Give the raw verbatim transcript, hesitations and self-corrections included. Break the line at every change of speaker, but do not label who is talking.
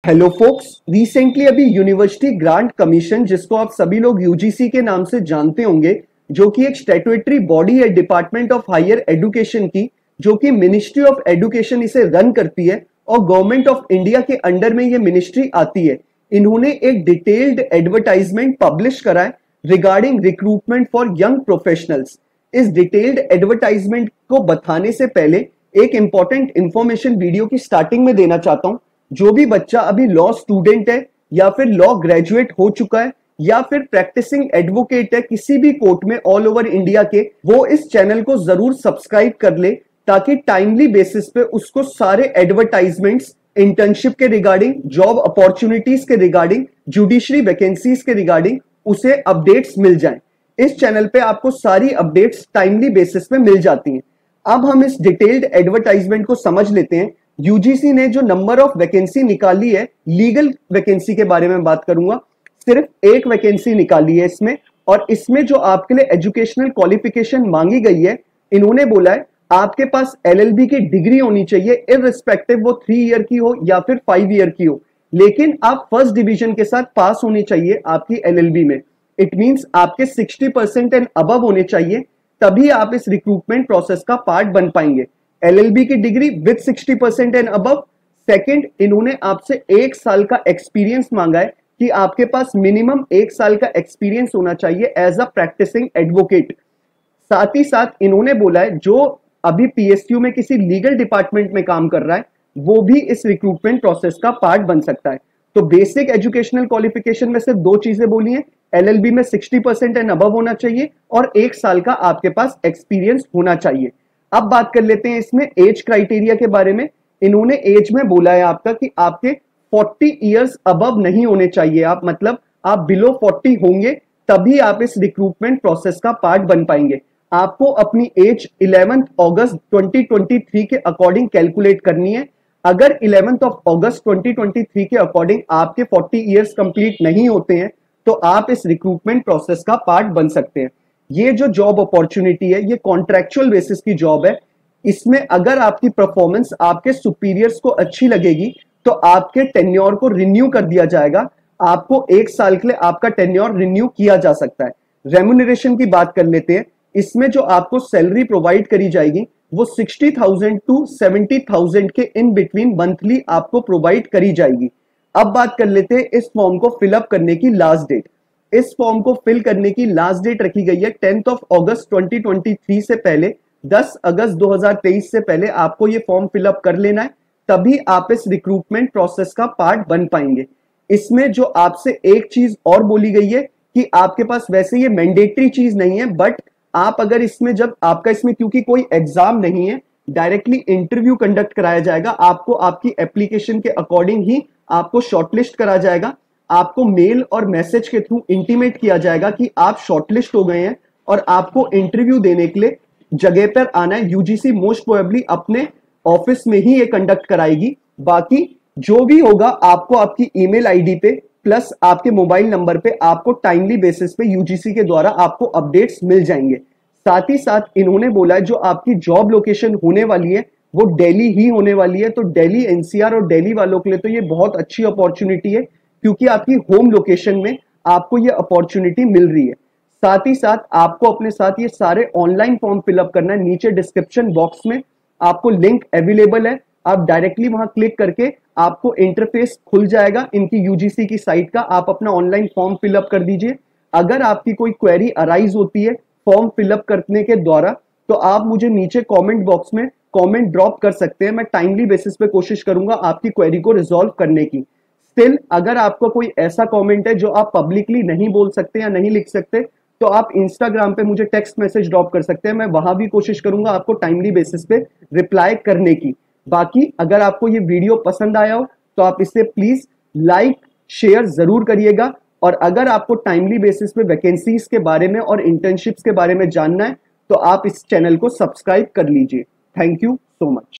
Hello folks, recently अभी university grant commission, जिसको आप सभी लोग यूजीसी के नाम से जानते होंगे, जो कि एक स्टैट्यूटरी बॉडी है डिपार्टमेंट ऑफ हायर एजुकेशन की, जो कि मिनिस्ट्री ऑफ एजुकेशन इसे रन करती है और गवर्नमेंट ऑफ इंडिया के अंडर में ये मिनिस्ट्री आती है। इन्होंने एक डिटेल्ड एडवर्टाइजमेंट पब्लिश करा है regarding recruitment for young professionals. इस डिटेल्ड एडवर्टाइजमेंट को बताने से पहले एक इंपॉर्टेंट इंफॉर्मेशन वीडियो की स्टार्टिंग में देना चाहता हूं। जो भी बच्चा अभी लॉ स्टूडेंट है या फिर लॉ ग्रेजुएट हो चुका है या फिर प्रैक्टिसिंग एडवोकेट है किसी भी कोर्ट में ऑल ओवर इंडिया के, वो इस चैनल को जरूर सब्सक्राइब कर ले, ताकि टाइमली बेसिस पे उसको सारे एडवर्टाइजमेंट्स इंटर्नशिप के रिगार्डिंग, जॉब अपॉर्चुनिटीज के रिगार्डिंग, जुडिशरी वैकेंसीज के रिगार्डिंग उसे अपडेट्स मिल जाएं। इस चैनल पे आपको सारी अपडेट्स टाइमली बेसिस पे मिल जाती हैं। अब हम इस डिटेल्ड एडवर्टाइजमेंट को समझ लेते हैं। यूजीसी ने जो नंबर ऑफ वैकेंसी निकाली है, लीगल वैकेंसी के बारे में बात करूंगा, सिर्फ एक वैकेंसी निकाली है इसमें, और इसमें जो आपके लिए एजुकेशनल क्वालिफिकेशन मांगी गई है, इन्होंने बोला है आपके पास एलएलबी की डिग्री होनी चाहिए, इररिस्पेक्टिव वो थ्री ईयर की हो या फिर फाइव ईयर की हो, लेकिन आप फर्स्ट डिवीजन के साथ पास होनी चाहिए आपकी एलएलबी में। इट मींस आपके सिक्सटी परसेंट एंड अबव होने चाहिए, तभी आप इस रिक्रूटमेंट प्रोसेस का पार्ट बन पाएंगे। एलएलबी की degree with sixty percent and above. Second, इन्होंने आपसे एक साल का एक्सपीरियंस मांगा है कि आपके पास मिनिमम एक साल का एक्सपीरियंस होना चाहिए एज अ प्रैक्टिसिंग एडवोकेट। साथ ही साथ इन्होंने बोला है जो अभी पीएसयू में किसी लीगल डिपार्टमेंट में काम कर रहा है, वो भी इस रिक्रूटमेंट प्रोसेस का पार्ट बन सकता है। तो बेसिक एजुकेशनल क्वालिफिकेशन में सिर्फ दो चीजें बोली हैं, एलएलबी में सिक्सटी परसेंट एंड अबव होना चाहिए और एक साल का आपके पास एक्सपीरियंस होना चाहिए। अब बात कर लेते हैं इसमें एज क्राइटेरिया के बारे में। इन्होंने एज में बोला है आपका कि आपके फोर्टी इयर्स अबव नहीं होने चाहिए, आप मतलब आप बिलो फोर्टी होंगे तभी आप इस रिक्रूटमेंट प्रोसेस का पार्ट बन पाएंगे। आपको अपनी एज इलेवेंथ अगस्त ट्वेंटी ट्वेंटी थ्री के अकॉर्डिंग कैलकुलेट करनी है। अगर इलेवेंथ ऑफ अगस्त ट्वेंटी ट्वेंटी थ्री के अकॉर्डिंग आपके फोर्टी इयर्स कंप्लीट नहीं होते हैं तो आप इस रिक्रूटमेंट प्रोसेस का पार्ट बन सकते हैं। ये जो जॉब अपॉर्चुनिटी है, ये कॉन्ट्रैक्चुअल बेसिस की जॉब है। इसमें अगर आपकी परफॉर्मेंस आपके सुपीरियर्स को अच्छी लगेगी तो आपके टेन्योर को रिन्यू कर दिया जाएगा। आपको एक साल के लिए आपका टेन्योर रिन्यू किया जा सकता है। रेम्यूनरेशन की बात कर लेते हैं। इसमें जो आपको सैलरी प्रोवाइड करी जाएगी वो sixty thousand to seventy thousand के इन बिटवीन मंथली आपको प्रोवाइड करी जाएगी। अब बात कर लेते हैं इस फॉर्म को फिलअप करने की लास्ट डेट। इस फॉर्म को फिल करने की लास्ट डेट रखी गई है टेंथ ऑफ अगस्त ट्वेंटी ट्वेंटी थ्री से पहले, दस अगस्त दो हज़ार तेईस से पहले आपको ये फॉर्म फिलअप कर लेना है, तभी आप इस रिक्रूटमेंट प्रोसेस का पार्ट बन पाएंगे। इसमें जो आपसे एक चीज और बोली गई है कि आपके पास वैसे ये मैंडेटरी चीज नहीं है, बट आप अगर इसमें जब आपका इसमें क्योंकि कोई एग्जाम नहीं है, डायरेक्टली इंटरव्यू कंडक्ट कराया जाएगा, आपको आपकी एप्लीकेशन के अकॉर्डिंग ही आपको शॉर्टलिस्ट करा जाएगा। आपको मेल और मैसेज के थ्रू इंटीमेट किया जाएगा कि आप शॉर्टलिस्ट हो गए हैं और आपको इंटरव्यू देने के लिए जगह पर आना है। यूजीसी मोस्ट प्रोबेबली अपने ऑफिस में ही ये कंडक्ट कराएगी। बाकी जो भी होगा आपको आपकी ईमेल आईडी पे प्लस आपके मोबाइल नंबर पे आपको टाइमली बेसिस पे यूजीसी के द्वारा आपको अपडेट्स मिल जाएंगे। साथ ही साथ इन्होंने बोला है जो आपकी जॉब लोकेशन होने वाली है वो दिल्ली ही होने वाली है। तो दिल्ली एनसीआर और दिल्ली वालों के लिए तो ये बहुत अच्छी अपॉर्चुनिटी है, क्योंकि आपकी होम लोकेशन में आपको ये अपॉर्चुनिटी मिल रही है। साथ ही साथ आपको अपने साथ ये सारे ऑनलाइन फॉर्म फिलअप करना है। नीचे डिस्क्रिप्शन बॉक्स में आपको लिंक अवेलेबल है, आप डायरेक्टली वहां क्लिक करके आपको इंटरफेस खुल जाएगा इनकी यूजीसी की साइट का। आप अपना ऑनलाइन फॉर्म फिलअप कर दीजिए। अगर आपकी कोई क्वेरी अराइज होती है फॉर्म फिलअप करने के द्वारा तो आप मुझे नीचे कॉमेंट बॉक्स में कॉमेंट ड्रॉप कर सकते हैं। मैं टाइमली बेसिस पे कोशिश करूंगा आपकी क्वेरी को रिजॉल्व करने की। स्टिल अगर आपका कोई ऐसा कमेंट है जो आप पब्लिकली नहीं बोल सकते या नहीं लिख सकते तो आप इंस्टाग्राम पे मुझे टेक्स्ट मैसेज ड्रॉप कर सकते हैं। मैं वहां भी कोशिश करूंगा आपको टाइमली बेसिस पे रिप्लाई करने की। बाकी अगर आपको ये वीडियो पसंद आया हो तो आप इसे प्लीज लाइक शेयर जरूर करिएगा, और अगर आपको टाइमली बेसिस पे वैकेंसीज के बारे में और इंटर्नशिप्स के बारे में जानना है तो आप इस चैनल को सब्सक्राइब कर लीजिए। Thank you so much.